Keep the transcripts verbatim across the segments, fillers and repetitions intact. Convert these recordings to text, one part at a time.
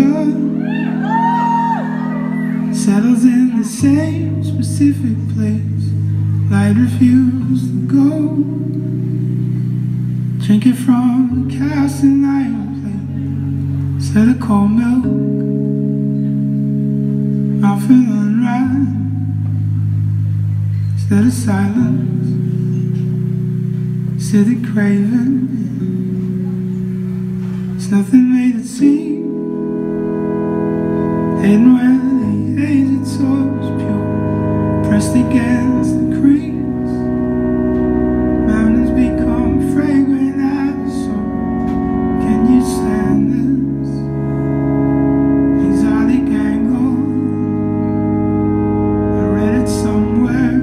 sun settles in the same specific place. Light refused to go. Drink it from a cast and iron plate instead of cold milk. I'm feeling right instead of silence. City craving, it's nothing made it seem. And when they age it so it's pure, pressed against the creeks, mountains become fragrant at the soul. Can you stand this exotic angle? I read it somewhere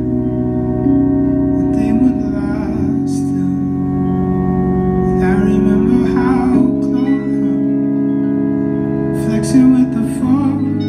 that they would lie still. And I remember how Claude hung, flexing with the fog.